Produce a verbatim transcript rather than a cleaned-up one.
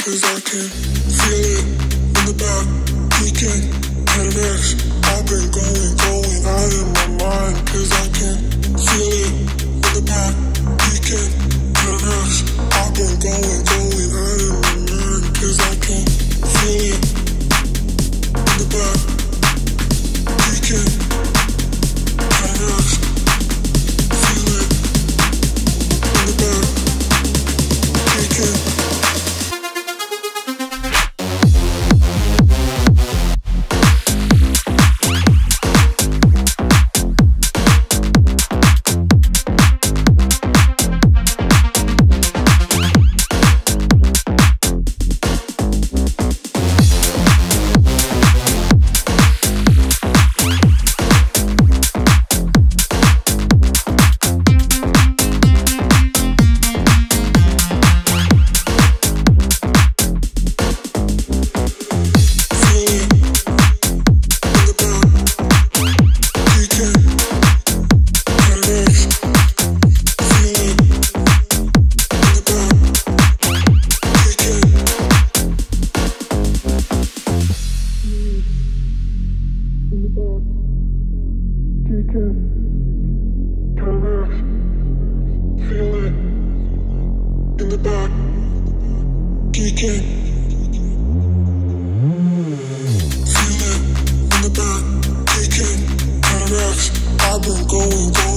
cause I can feel it in the back, peeking at an ex. I've been going, going out in my mind, cause I can feel it in the back, peeking at an ex. I've been going, going out in my mind, cause I can feel it in the back, peeking at an ex. Feel it in the back, peeking. I've been going, going.